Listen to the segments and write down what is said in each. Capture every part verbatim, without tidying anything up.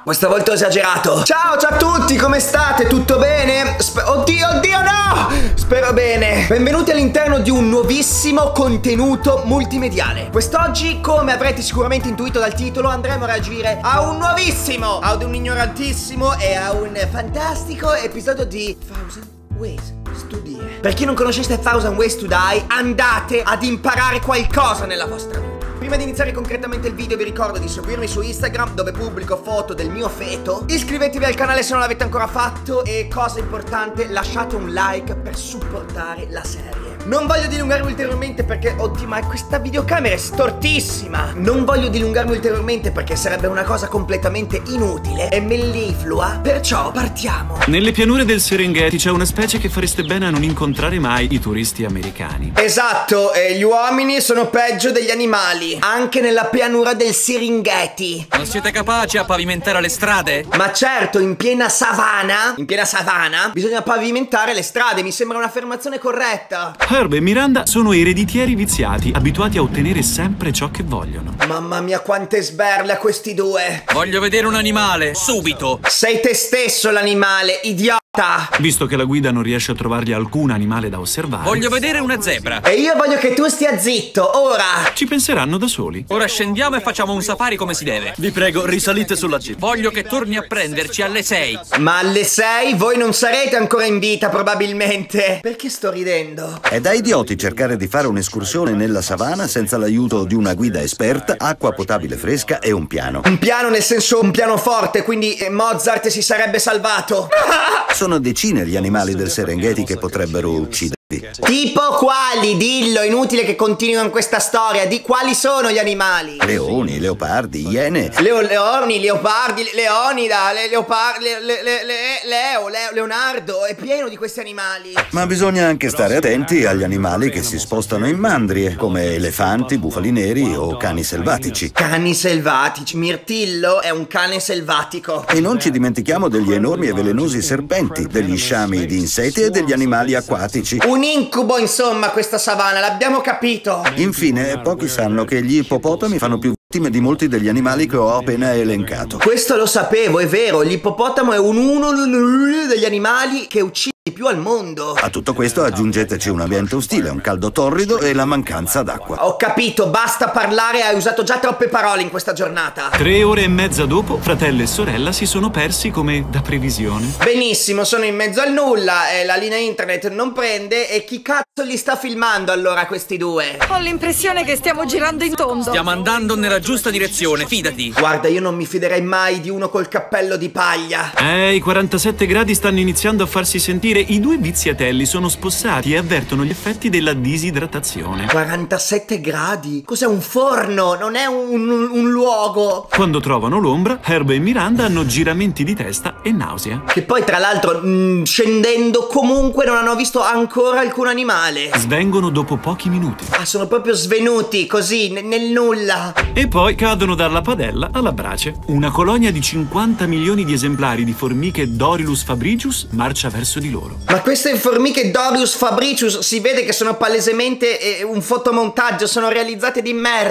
questa volta ho esagerato. Ciao, ciao a tutti, come state? Tutto bene? Sp oddio, oddio, no! Spero bene. Benvenuti all'interno di un nuovissimo contenuto multimediale. Quest'oggi, come avrete sicuramente intuito dal titolo, andremo a reagire a un nuovissimo, ad un ignorantissimo e a un fantastico episodio di Thousand Ways to Die. Per chi non conoscesse Thousand Ways to Die, andate ad imparare qualcosa nella vostra vita. Prima di iniziare concretamente il video vi ricordo di seguirmi su Instagram, dove pubblico foto del mio feto. Iscrivetevi al canale se non l'avete ancora fatto e, cosa importante, lasciate un like per supportare la serie. Non voglio dilungarmi ulteriormente perché, oddio, ma questa videocamera è stortissima. Non voglio dilungarmi ulteriormente perché sarebbe una cosa completamente inutile e melliflua. Perciò partiamo. Nelle pianure del Serengeti c'è una specie che fareste bene a non incontrare mai i turisti americani. Esatto, e gli uomini sono peggio degli animali. Anche nella pianura del Serengeti. Non siete capaci a pavimentare le strade? Ma certo, in piena savana, in piena savana, bisogna pavimentare le strade. Mi sembra un'affermazione corretta. Herb e Miranda sono ereditieri viziati, abituati a ottenere sempre ciò che vogliono. Mamma mia, quante sberle a questi due. Voglio vedere un animale, subito. Sei te stesso l'animale, idiota. Visto che la guida non riesce a trovargli alcun animale da osservare, voglio vedere una zebra. E io voglio che tu stia zitto, ora. Ci penseranno da soli. Ora scendiamo e facciamo un safari come si deve. Vi prego, risalite sulla jeep. Voglio che torni a prenderci alle sei. Ma alle sei voi non sarete ancora in vita, probabilmente. Perché sto ridendo? È da idioti cercare di fare un'escursione nella savana senza l'aiuto di una guida esperta, acqua potabile fresca e un piano. Un piano nel senso un pianoforte, quindi Mozart si sarebbe salvato. Sono decine gli animali del Serengeti che potrebbero ucciderti. Tipo quali? Dillo, inutile che continuino in questa storia. Di quali sono gli animali? Leoni, leopardi, iene. Leo, leoni, leopardi, leonida, le, leopardi, le, le, le, Leo, Leo, Leonardo. È pieno di questi animali. Ma bisogna anche stare attenti agli animali che si spostano in mandrie, come elefanti, bufali neri o cani selvatici. Cani selvatici? Mirtillo è un cane selvatico. E non ci dimentichiamo degli enormi e velenosi serpenti, degli sciami di insetti e degli animali acquatici. Un incubo, insomma, questa savana, l'abbiamo capito. Infine, pochi sanno che gli ippopotami fanno più vittime di molti degli animali che ho appena elencato. Questo lo sapevo, è vero, l'ippopotamo è un uno degli animali che uccide di più al mondo. A tutto questo aggiungeteci un ambiente ostile, un caldo torrido e la mancanza d'acqua. Ho capito, basta parlare, hai usato già troppe parole in questa giornata. Tre ore e mezza dopo, fratello e sorella si sono persi come da previsione. Benissimo, sono in mezzo al nulla e la linea internet non prende. E chi cazzo li sta filmando allora questi due? Ho l'impressione che stiamo girando in tondo. Stiamo andando nella giusta direzione, fidati. Guarda, io non mi fiderei mai di uno col cappello di paglia. Eh, i quarantasette gradi stanno iniziando a farsi sentire. I due viziatelli sono spossati e avvertono gli effetti della disidratazione. quarantasette gradi? Cos'è, un forno? Non è un, un, un luogo. Quando trovano l'ombra, Herb e Miranda hanno giramenti di testa e nausea. Che poi, tra l'altro, mh, scendendo comunque non hanno visto ancora alcun animale. Svengono dopo pochi minuti. Ah, sono proprio svenuti, così, nel nulla. E poi cadono dalla padella alla brace. Una colonia di cinquanta milioni di esemplari di formiche Dorilus fabricius marcia verso di loro. Ma queste formiche Dorilus fabricius si vede che sono palesemente eh, un fotomontaggio, sono realizzate di merda.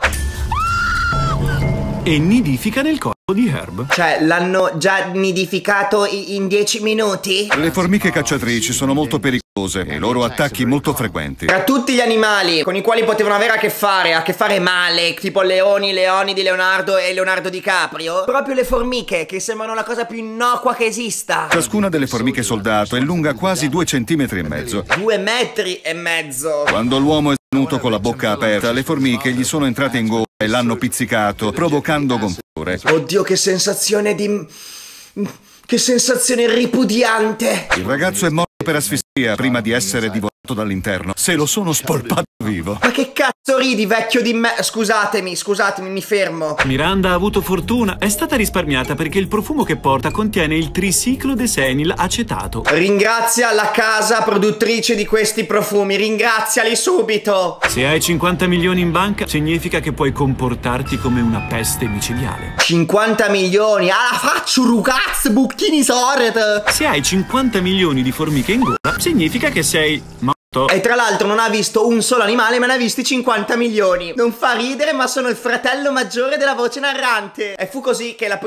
E nidifica nel corpo di Herb. Cioè, l'hanno già nidificato in dieci minuti? Le formiche cacciatrici sono molto pericolose e i loro attacchi molto frequenti. Tra tutti gli animali con i quali potevano avere a che fare, a che fare male, tipo leoni, leoni di Leonardo e Leonardo DiCaprio, proprio le formiche, che sembrano la cosa più innocua che esista. Ciascuna delle formiche soldato è lunga quasi due centimetri e mezzo. Due metri e mezzo. Quando l'uomo è venuto con la bocca aperta, le formiche gli sono entrate in gola e l'hanno pizzicato, provocando gonfiore. Oddio, che sensazione di... che sensazione ripudiante. Il ragazzo è morto per asfissia prima di essere divorato dall'interno. Se lo sono spolpato vivo. Ma che cazzo ridi, vecchio di me... Scusatemi, scusatemi, mi fermo. Miranda ha avuto fortuna. È stata risparmiata perché il profumo che porta contiene il triciclodesenil acetato. Ringrazia la casa produttrice di questi profumi. Ringraziali subito. Se hai cinquanta milioni in banca, significa che puoi comportarti come una peste micidiale. cinquanta milioni? Ah, faccio rugazzi, bucchini sorete. Se hai cinquanta milioni di formiche in gola, significa che sei morto. E tra l'altro non ha visto un solo animale, ma ne ha visti cinquanta milioni. Non fa ridere, ma sono il fratello maggiore della voce narrante. E fu così che la prima vittima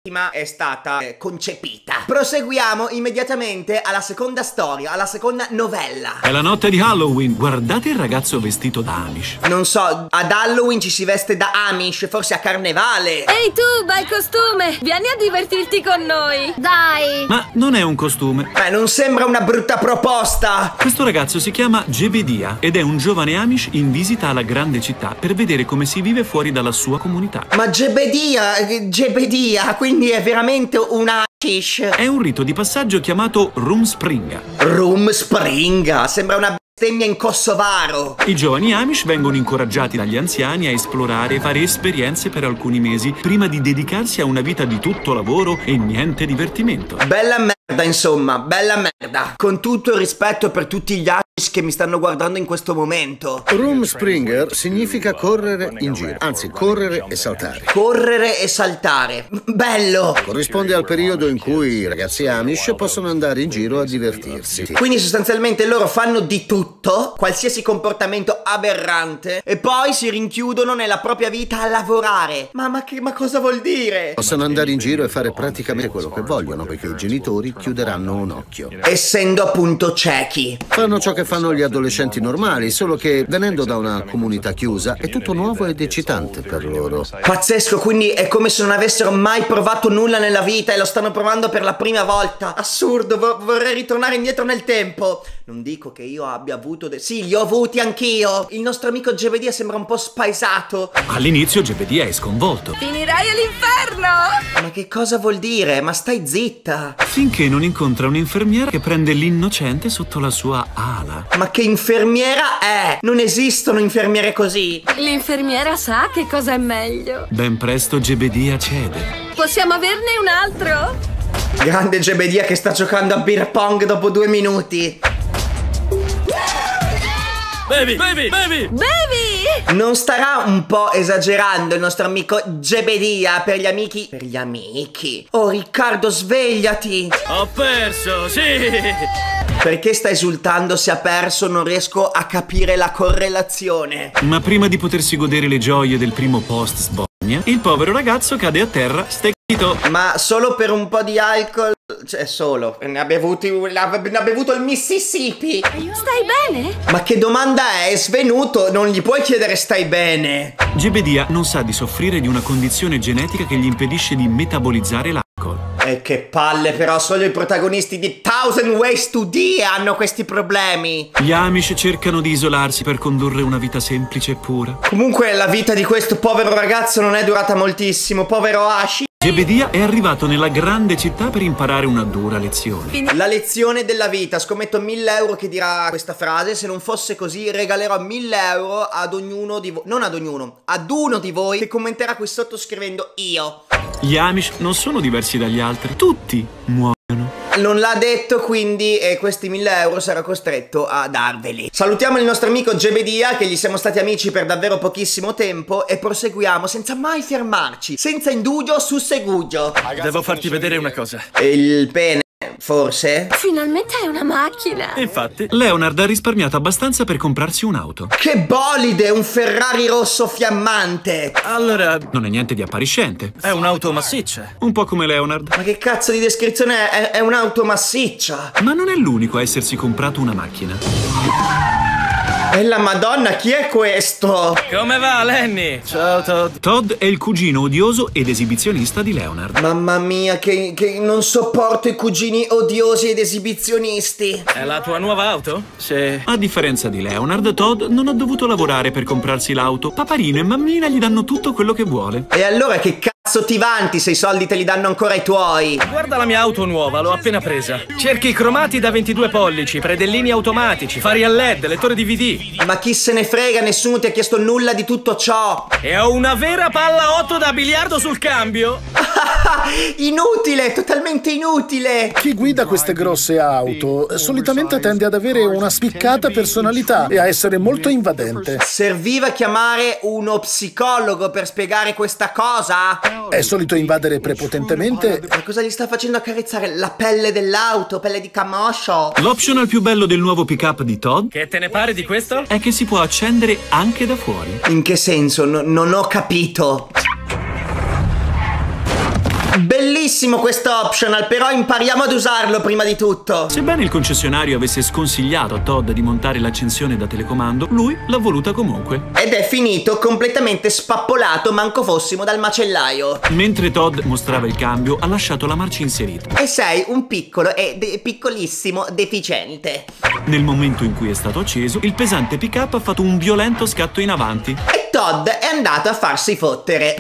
è stata eh, concepita. Proseguiamo immediatamente alla seconda storia, alla seconda novella. È la notte di Halloween. Guardate il ragazzo vestito da Amish. Non so, ad Halloween ci si veste da Amish, forse a Carnevale. Ehi tu, bel costume! Vieni a divertirti con noi! Dai! Ma non è un costume. Eh, non sembra una brutta proposta. Questo ragazzo si chiama Jebedia ed è un giovane Amish in visita alla grande città per vedere come si vive fuori dalla sua comunità. Ma Jebedia, Jebedia, quindi è veramente una Amish. È un rito di passaggio chiamato Rumspringa. Rumspringa, sembra una bestemmia in kosovaro. I giovani Amish vengono incoraggiati dagli anziani a esplorare e fare esperienze per alcuni mesi prima di dedicarsi a una vita di tutto lavoro e niente divertimento. Bella merda, insomma, bella merda. Con tutto il rispetto per tutti gli Amish che mi stanno guardando in questo momento. Rumspringer significa correre in giro, anzi correre e saltare. Correre e saltare. Bello! Corrisponde al periodo in cui i ragazzi Amish possono andare in giro a divertirsi. Quindi sostanzialmente loro fanno di tutto, qualsiasi comportamento aberrante, e poi si rinchiudono nella propria vita a lavorare. Ma, ma, che, ma cosa vuol dire? Possono andare in giro e fare praticamente quello che vogliono, perché i genitori chiuderanno un occhio. Essendo appunto ciechi. Fanno ciò che fanno gli adolescenti normali, solo che venendo da una comunità chiusa è tutto nuovo ed eccitante per loro. Pazzesco, quindi è come se non avessero mai provato nulla nella vita e lo stanno provando per la prima volta. Assurdo, vo vorrei ritornare indietro nel tempo. Non dico che io abbia avuto de sì, li ho avuti anch'io. Il nostro amico Jebedia sembra un po' spaesato. All'inizio Jebedia è sconvolto. Finirai all'inferno! Ma che cosa vuol dire? Ma stai zitta. Finché non incontra un'infermiera che prende l'innocente sotto la sua ala. Ma che infermiera è? Non esistono infermiere così. L'infermiera sa che cosa è meglio. Ben presto Jebedia cede. Possiamo averne un altro? Grande Jebedia che sta giocando a beer pong dopo due minuti. Bevi, bevi, bevi! Bevi! Non starà un po' esagerando il nostro amico Jebedia per gli amici? Per gli amici? Oh Riccardo, svegliati! Ho perso, sì! Perché sta esultando se ha perso? Non riesco a capire la correlazione. Ma prima di potersi godere le gioie del primo post sbogna, il povero ragazzo cade a terra stecchito. Ma solo per un po' di alcol? Cioè solo, ne ha bevuti, ne ha bevuto il Mississippi. Stai bene? Ma che domanda è? È svenuto, non gli puoi chiedere stai bene. Jebedia non sa di soffrire di una condizione genetica che gli impedisce di metabolizzare l'alcol. E che palle, però solo i protagonisti di Thousand Ways to Die hanno questi problemi. Gli Amish cercano di isolarsi per condurre una vita semplice e pura. Comunque la vita di questo povero ragazzo non è durata moltissimo, povero Ashi. Jebedia è arrivato nella grande città per imparare una dura lezione. La lezione della vita. Scommetto mille euro che dirà questa frase. Se non fosse così regalerò mille euro ad ognuno di voi. Non ad ognuno, ad uno di voi che commenterà qui sotto scrivendo io. Gli Amish non sono diversi dagli altri. Tutti muoiono. Non l'ha detto, quindi e questi mille euro sarà costretto a darveli. Salutiamo il nostro amico Jebedia, che gli siamo stati amici per davvero pochissimo tempo, e proseguiamo senza mai fermarci, senza indugio su segugio. Devo farti vedere una cosa. Il pene, forse? Finalmente è una macchina. Infatti, Leonard ha risparmiato abbastanza per comprarsi un'auto. Che bolide, un Ferrari rosso fiammante. allora, Non è niente di appariscente. è un'auto massiccia. Un po' come Leonard. Ma che cazzo di descrizione è? È, è un'auto massiccia. Ma non è l'unico a essersi comprato una macchina. E la Madonna, chi è questo? Come va, Lenny? Ciao, Todd. Todd è il cugino odioso ed esibizionista di Leonard. Mamma mia, che, che non sopporto i cugini odiosi ed esibizionisti. È la tua nuova auto? Sì. A differenza di Leonard, Todd non ha dovuto lavorare per comprarsi l'auto. Paparino e mammina gli danno tutto quello che vuole. E allora che cazzo ti vanti se i soldi te li danno ancora i tuoi? Guarda la mia auto nuova, l'ho appena presa. Cerchi cromati da ventidue pollici, predellini automatici, fari a L E D, lettore D V D. Ma chi se ne frega, nessuno ti ha chiesto nulla di tutto ciò. E ho una vera palla otto da biliardo sul cambio. Inutile, totalmente inutile. Chi guida queste grosse auto solitamente tende ad avere una spiccata personalità e a essere molto invadente. Serviva chiamare uno psicologo per spiegare questa cosa? È solito invadere prepotentemente. Ma cosa gli sta facendo accarezzare? La pelle dell'auto, pelle di camoscio? L'optional più bello del nuovo pick-up di Todd Che te ne pare di questo? è che si può accendere anche da fuori. In che senso? No, non ho capito. Bellissimo questo optional, però impariamo ad usarlo prima di tutto. Sebbene il concessionario avesse sconsigliato a Todd di montare l'accensione da telecomando, lui l'ha voluta comunque. Ed è finito completamente spappolato, manco fossimo dal macellaio. Mentre Todd mostrava il cambio, ha lasciato la marcia inserita. E sei un piccolo e de piccolissimo deficiente. Nel momento in cui è stato acceso, il pesante pick-up ha fatto un violento scatto in avanti. E Todd è andato a farsi fottere.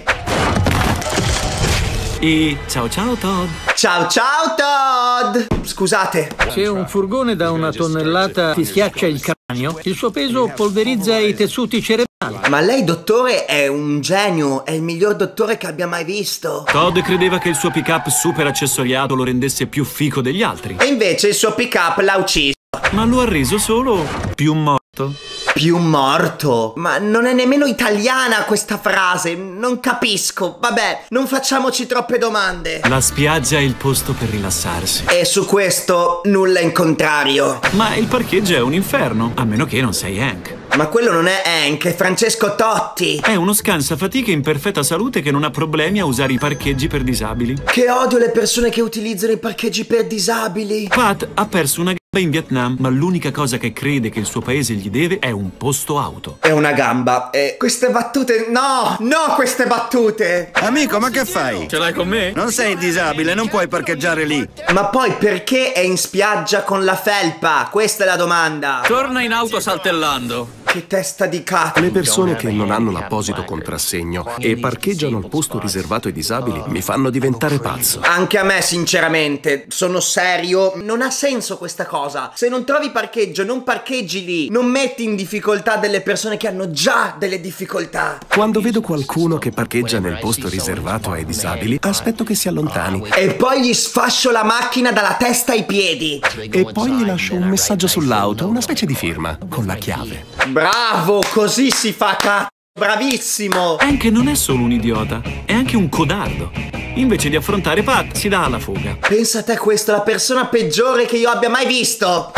E ciao ciao Todd. Ciao ciao Todd. Scusate. Se un furgone da una tonnellata ti schiaccia il cranio, il suo peso polverizza i tessuti cerebrali. Ma lei, dottore, è un genio. È il miglior dottore che abbia mai visto. Todd credeva che il suo pick-up super accessoriato lo rendesse più fico degli altri. E invece il suo pick-up l'ha ucciso. Ma lo ha reso solo più morto. Più morto? Ma non è nemmeno italiana questa frase. Non capisco. Vabbè, non facciamoci troppe domande. La spiaggia è il posto per rilassarsi. E su questo nulla in contrario. Ma il parcheggio è un inferno, a meno che non sei Hank. Ma quello non è Hank, è Francesco Totti. È uno scansafatiche in perfetta salute che non ha problemi a usare i parcheggi per disabili. Che odio le persone che utilizzano i parcheggi per disabili. Pat ha perso una gamba in Vietnam, ma l'unica cosa che crede che il suo paese gli deve è un posto auto. È una gamba. E queste battute... No! No, queste battute! Amico, ma che fai? Ce l'hai con me? Non sei disabile, non puoi parcheggiare lì. Ma poi perché è in spiaggia con la felpa? Questa è la domanda. Torna in auto saltellando. Che testa di cazzo. Le persone che non hanno l'apposito contrassegno e parcheggiano al posto riservato ai disabili mi fanno diventare pazzo. Anche a me, sinceramente. Sono serio. Non ha senso questa cosa. Se non trovi parcheggio, non parcheggi lì. Non metti in difficoltà delle persone che hanno già delle difficoltà. Quando vedo qualcuno che parcheggia nel posto riservato ai disabili, aspetto che si allontani. E poi gli sfascio la macchina dalla testa ai piedi. E poi gli lascio un messaggio sull'auto, una specie di firma, con la chiave. Bravo, così si fa, cazzo. Bravissimo. Hank non è solo un idiota, è anche un codardo. Invece di affrontare Pat, si dà alla fuga. Pensa a te, questa è la persona peggiore che io abbia mai visto.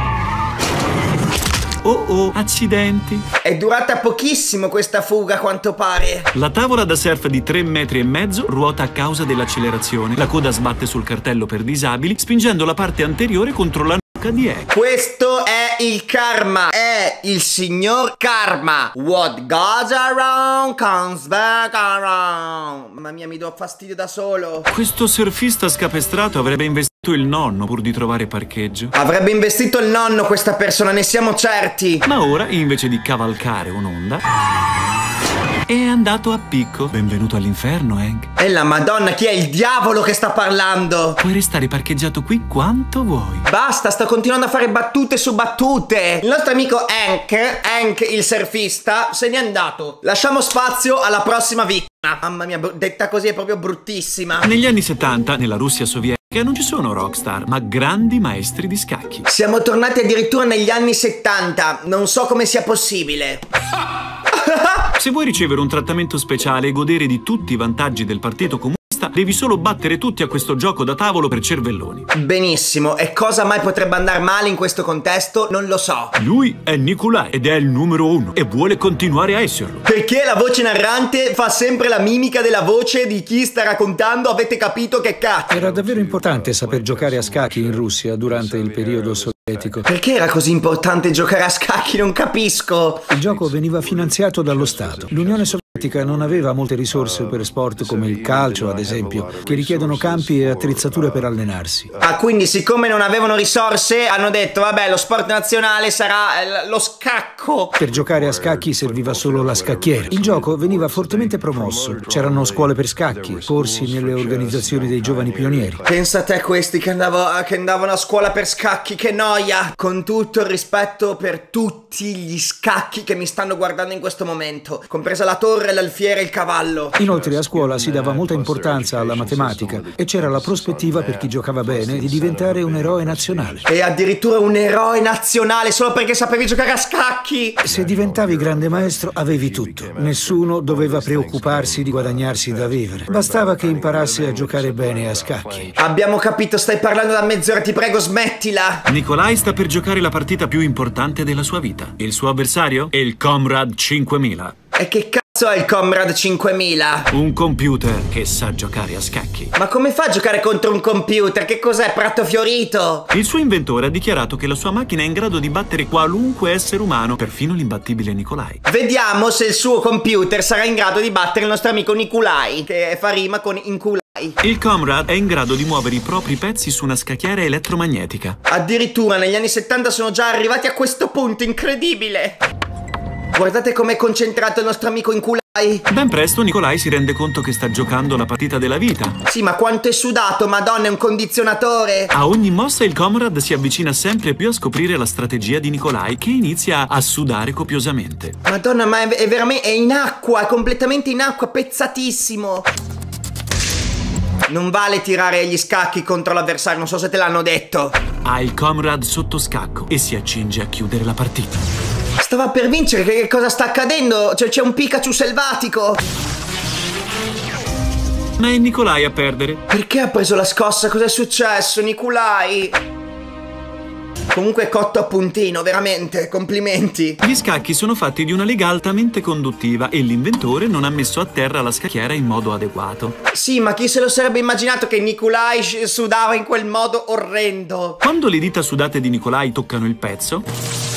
Oh oh, accidenti. È durata pochissimo questa fuga, a quanto pare. La tavola da surf di tre metri e mezzo ruota a causa dell'accelerazione. La coda sbatte sul cartello per disabili, spingendo la parte anteriore contro la nuca di Hank. Questo è il karma. È il signor Karma. What goes around comes back around. Mamma mia, mi do fastidio da solo. Questo surfista scapestrato avrebbe investito il nonno pur di trovare parcheggio. Avrebbe investito il nonno questa persona, ne siamo certi. Ma ora, invece di cavalcare un'onda, è andato a picco. Benvenuto all'inferno, Hank. E la Madonna, chi è il diavolo che sta parlando? Puoi restare parcheggiato qui quanto vuoi. Basta, sto continuando a fare battute su battute. Il nostro amico Hank, Hank il surfista, se n'è andato. Lasciamo spazio alla prossima vittima. Mamma mia, detta così è proprio bruttissima. Negli anni settanta, nella Russia sovietica, non ci sono rockstar, ma grandi maestri di scacchi. Siamo tornati addirittura negli anni settanta. Non so come sia possibile. Se vuoi ricevere un trattamento speciale e godere di tutti i vantaggi del Partito Comunista, devi solo battere tutti a questo gioco da tavolo per cervelloni. Benissimo, e cosa mai potrebbe andare male in questo contesto? Non lo so. Lui è Nikolai ed è il numero uno e vuole continuare a esserlo. Perché la voce narrante fa sempre la mimica della voce di chi sta raccontando, avete capito che cazzo? Era davvero importante saper giocare a scacchi in Russia durante il periodo sovietico. Perché era così importante giocare a scacchi? Non capisco. Il gioco veniva finanziato dallo Stato. L'Unione Sovietica non aveva molte risorse per sport come il calcio, ad esempio, che richiedono campi e attrezzature per allenarsi. Ah, quindi siccome non avevano risorse, hanno detto, vabbè, lo sport nazionale sarà eh, lo scacco. Per giocare a scacchi serviva solo la scacchiera. Il gioco veniva fortemente promosso. C'erano scuole per scacchi, corsi nelle organizzazioni dei giovani pionieri. Pensa a te questi che, andavo, che andavano a scuola per scacchi, che noia! Con tutto il rispetto per tutti gli scacchi che mi stanno guardando in questo momento, compresa la torre, l'alfiere e il cavallo. Inoltre a scuola si dava molta importanza alla matematica e c'era la prospettiva per chi giocava bene di diventare un eroe nazionale. E addirittura un eroe nazionale solo perché sapevi giocare a scacchi! Se diventavi grande maestro avevi tutto. Nessuno doveva preoccuparsi di guadagnarsi da vivere. Bastava che imparassi a giocare bene a scacchi. Abbiamo capito, stai parlando da mezz'ora, ti prego smettila! Nikolai sta per giocare la partita più importante della sua vita. Il suo avversario è il Comrade cinquemila. E che cazzo cazzo è il Comrade cinquemila? Un computer che sa giocare a scacchi. Ma come fa a giocare contro un computer? Che cos'è, Prato Fiorito? Il suo inventore ha dichiarato che la sua macchina è in grado di battere qualunque essere umano, perfino l'imbattibile Nikolai. Vediamo se il suo computer sarà in grado di battere il nostro amico Nikolai, che fa rima con inculai. Il Comrade è in grado di muovere i propri pezzi su una scacchiera elettromagnetica. Addirittura negli anni settanta sono già arrivati a questo punto, incredibile! Guardate com'è concentrato il nostro amico Inculai. Ben presto Nikolai si rende conto che sta giocando la partita della vita. Sì, ma quanto è sudato, madonna, è un condizionatore. A ogni mossa il Comrade si avvicina sempre più a scoprire la strategia di Nikolai, che inizia a sudare copiosamente. Madonna, ma è, è veramente, è in acqua, è completamente in acqua, pezzatissimo. Non vale tirare gli scacchi contro l'avversario, non so se te l'hanno detto. Ha il Comrade sotto scacco e si accinge a chiudere la partita. Stava per vincere, che, che cosa sta accadendo? Cioè, c'è un Pikachu selvatico. Ma è Nikolai a perdere. Perché ha preso la scossa? Cos'è successo, Nikolai? Comunque è cotto a puntino, veramente, complimenti. Gli scacchi sono fatti di una lega altamente conduttiva e l'inventore non ha messo a terra la scacchiera in modo adeguato. Sì, ma chi se lo sarebbe immaginato che Nikolai sudava in quel modo orrendo? Quando le dita sudate di Nikolai toccano il pezzo...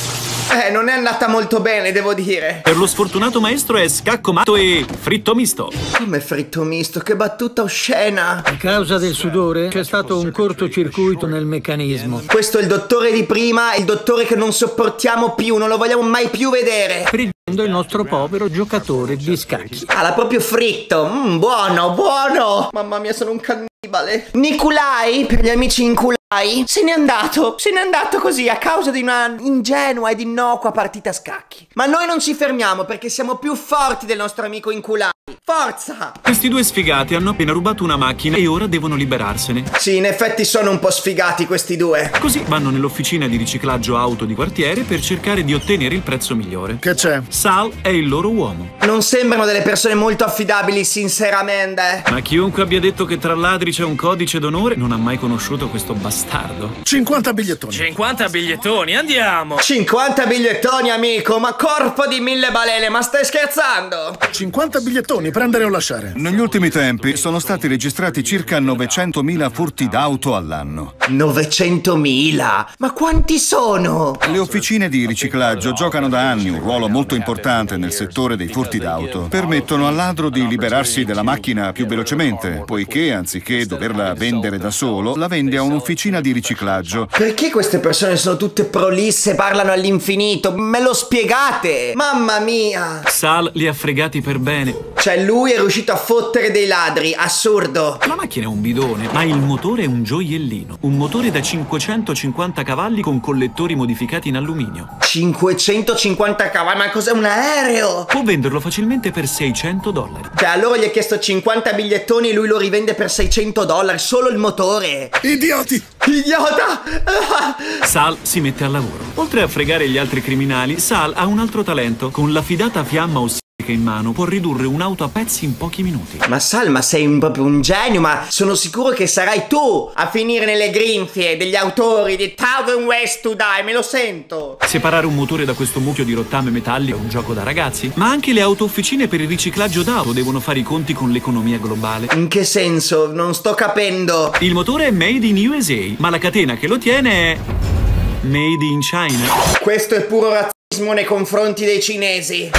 Eh, non è andata molto bene, devo dire. Per lo sfortunato maestro è scacco matto e fritto misto. Come fritto misto? Che battuta oscena. A causa del sudore c'è stato un cortocircuito nel meccanismo. Questo è il dottore di prima, il dottore che non sopportiamo più, non lo vogliamo mai più vedere. Friggendo il nostro povero giocatore di scacchi. Ah, l'ha proprio fritto. Mmm, buono, buono. Mamma mia, sono un cannibale. Nikolai, per gli amici Inculai, se n'è andato, se n'è andato così a causa di una ingenua ed innocua partita a scacchi. Ma noi non ci fermiamo perché siamo più forti del nostro amico Inculai. Forza! Questi due sfigati hanno appena rubato una macchina e ora devono liberarsene. Sì, in effetti sono un po' sfigati questi due. Così vanno nell'officina di riciclaggio auto di quartiere per cercare di ottenere il prezzo migliore. Che c'è? Sal è il loro uomo. Non sembrano delle persone molto affidabili, sinceramente. Ma chiunque abbia detto che tra ladri c'è un codice d'onore non ha mai conosciuto questo bastardo. cinquanta bigliettoni. cinquanta bigliettoni, andiamo. cinquanta bigliettoni, amico, ma corpo di mille balene, ma stai scherzando? cinquanta bigliettoni, prendere o lasciare. Negli ultimi tempi sono stati registrati circa novecentomila furti d'auto all'anno. novecentomila? Ma quanti sono? Le officine di riciclaggio giocano da anni un ruolo molto importante nel settore dei furti d'auto. Permettono al ladro di liberarsi della macchina più velocemente, poiché anziché doverla vendere da solo, la vende a un'officina di riciclaggio. Perché queste persone sono tutte prolisse, parlano all'infinito? Me lo spiegate? Mamma mia! Sal li ha fregati per bene. Cioè lui è riuscito a fottere dei ladri, assurdo. La macchina è un bidone, ma il motore è un gioiellino. Un motore da cinquecentocinquanta cavalli con collettori modificati in alluminio. cinquecentocinquanta cavalli? Ma cos'è, un aereo? Può venderlo facilmente per seicento dollari. Cioè allora gli ha chiesto cinquanta bigliettoni e lui lo rivende per seicento dollari, solo il motore. Idioti! Idiota! Sal si mette al lavoro. Oltre a fregare gli altri criminali, Sal ha un altro talento. Con la fidata fiamma ossidica in mano può ridurre un'auto a pezzi in pochi minuti. Ma Sal, ma sei un, proprio un genio, ma sono sicuro che sarai tu a finire nelle grinfie degli autori di Thousand Ways to Die, me lo sento. Separare un motore da questo mucchio di rottame metallico è un gioco da ragazzi, ma anche le auto-officine per il riciclaggio d'auto devono fare i conti con l'economia globale. In che senso? Non sto capendo. Il motore è made in U S A, ma la catena che lo tiene è made in China. Questo è puro razzismo nei confronti dei cinesi.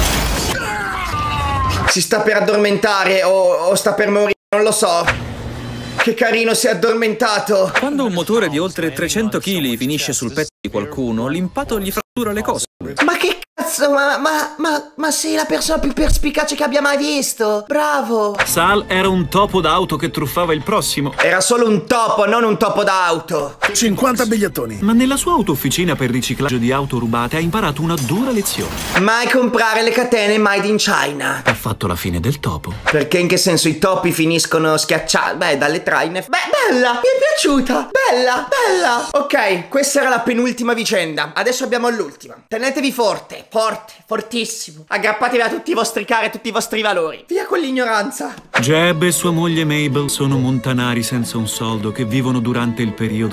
Si sta per addormentare o, o sta per morire, non lo so. Che carino, si è addormentato. Quando un motore di oltre trecento chili finisce sul petto di qualcuno, l'impatto gli frattura le cose. Ma che cazzo, ma, ma, ma, ma sei la persona più perspicace che abbia mai visto. Bravo. Sal era un topo d'auto che truffava il prossimo. Era solo un topo, non un topo d'auto. cinquanta bigliettoni. Ma nella sua auto-officina per riciclaggio di auto rubate ha imparato una dura lezione. Mai comprare le catene made in China. Ha fatto la fine del topo. Perché in che senso i topi finiscono schiacciati? Beh, dalle traine. Beh, bella, mi è piaciuta. Bella, bella. Ok, questa era la penultima vicenda. Adesso abbiamo l'ultima. Tenetevi forte, forte, fortissimo. Aggrappatevi a tutti i vostri cari e tutti i vostri valori. Via con l'ignoranza. Jeb e sua moglie Mabel sono montanari senza un soldo che vivono durante il periodo della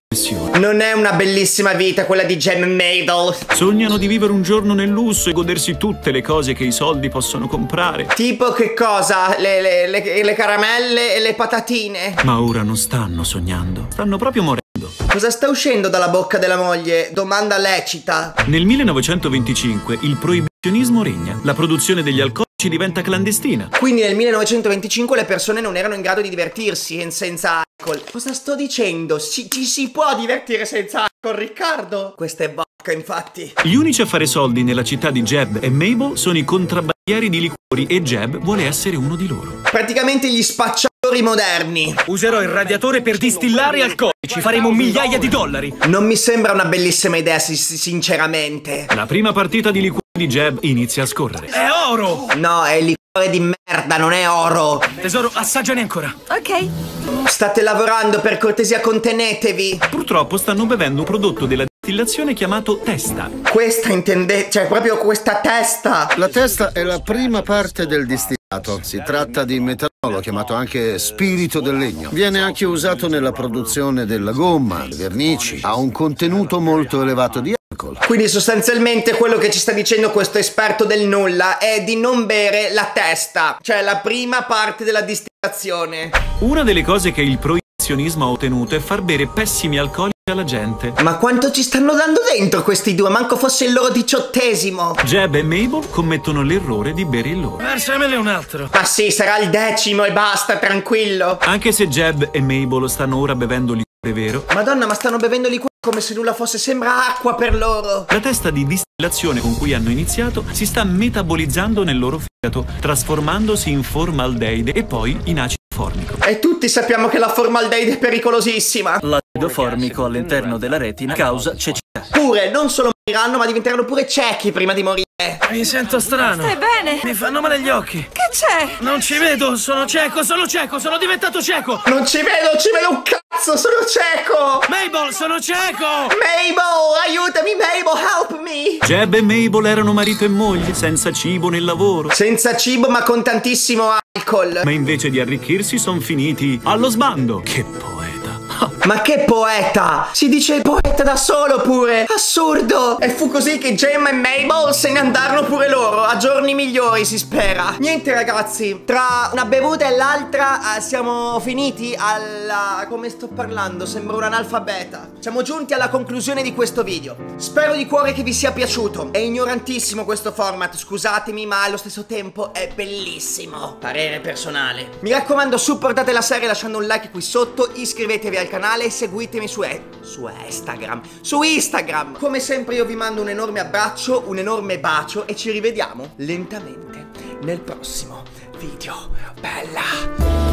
Non è una bellissima vita quella di Jeb e Mabel. Sognano di vivere un giorno nel lusso e godersi tutte le cose che i soldi possono comprare. Tipo che cosa? Le, le, le, le caramelle e le patatine. Ma ora non stanno sognando, stanno proprio morendo. Cosa sta uscendo dalla bocca della moglie? Domanda lecita. Nel millenovecentoventicinque il proibizionismo regna. La produzione degli alcolici diventa clandestina. Quindi nel millenovecentoventicinque le persone non erano in grado di divertirsi senza alcol. Cosa sto dicendo? Ci, ci si può divertire senza alcol, Riccardo? Questa è vodka, infatti. Gli unici a fare soldi nella città di Jeb e Mabel sono i contrabbandieri di liquori e Jeb vuole essere uno di loro. Praticamente gli spacciatori moderni. Userò il radiatore per distillare alcolici. Faremo migliaia di dollari. Non mi sembra una bellissima idea, sinceramente. La prima partita di liquori di Jeb inizia a scorrere. È oro! No, è liquore di merda, non è oro. Tesoro, assaggiane ancora. Ok. State lavorando, per cortesia contenetevi. Purtroppo stanno bevendo un prodotto della distillazione chiamato testa. Questa intendete, cioè proprio questa testa. La testa è la prima parte del distillato. Si tratta di metanolo, chiamato anche spirito del legno. Viene anche usato nella produzione della gomma, vernici. Ha un contenuto molto elevato di alcol. Quindi sostanzialmente quello che ci sta dicendo questo esperto del nulla è di non bere la testa, cioè la prima parte della distillazione. Una delle cose che il proibizionismo ha ottenuto è far bere pessimi alcolici alla gente. Ma quanto ci stanno dando dentro questi due? Manco fosse il loro diciottesimo. Jeb e Mabel commettono l'errore di bere il loro. Versamene un altro. Ma sì, sarà il decimo e basta, tranquillo. Anche se Jeb e Mabel stanno ora bevendo liquore vero. Madonna, ma stanno bevendo liquore come se nulla fosse, sembra acqua per loro. La testa di distillazione con cui hanno iniziato si sta metabolizzando nel loro fegato, trasformandosi in formaldeide e poi in acido formico. E tutti sappiamo che la formaldeide è pericolosissima. L'acido formico all'interno della retina causa cecità. Pure, non solo moriranno, ma diventeranno pure ciechi prima di morire. Mi sento strano. Stai bene? Mi fanno male gli occhi. Che c'è? Non ci vedo, sono cieco, sono cieco, sono diventato cieco. Non ci vedo, non ci vedo un cazzo, sono cieco. Mabel, sono cieco. Mabel, aiutami, Mabel, help me. Jeb e Mabel erano marito e moglie, senza cibo nel lavoro. Senza cibo, ma con tantissimo alcol. Ma invece di arricchirsi sono finiti allo sbando. Che poeta. Ma che poeta! Si dice poeta da solo pure! Assurdo! E fu così che Gemma e Mabel se ne andarono pure loro, a giorni migliori si spera. Niente ragazzi, tra una bevuta e l'altra eh, siamo finiti alla... come sto parlando? Sembro un analfabeta. Siamo giunti alla conclusione di questo video. Spero di cuore che vi sia piaciuto. È ignorantissimo questo format, scusatemi, ma allo stesso tempo è bellissimo. Parere personale. Mi raccomando, supportate la serie lasciando un like qui sotto, iscrivetevi al canale e seguitemi su, e su Instagram. Su Instagram. Come sempre io vi mando un enorme abbraccio, un enorme bacio e ci rivediamo lentamente nel prossimo video. Bella!